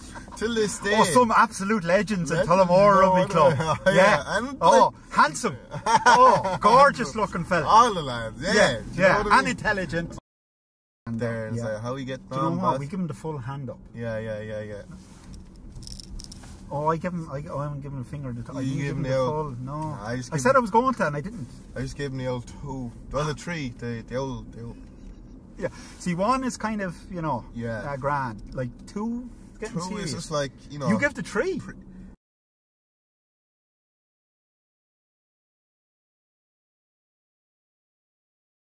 Till this day. Oh, some absolute legends at Tullamore Rugby Club. Yeah. And oh, handsome. Oh, gorgeous looking fella. All the lads, yeah. Yeah, and intelligent. And there's how we get on. Do you know what? We give him the full hand up. Yeah. Oh, I haven't given him a finger. You give him the old... full. No. I said I was going to and I didn't. I just gave him the old 2. Well, the 3. The old... Yeah. See, 1 is kind of, you know, grand. Like 2... 2 is just like, you know... You give the 3.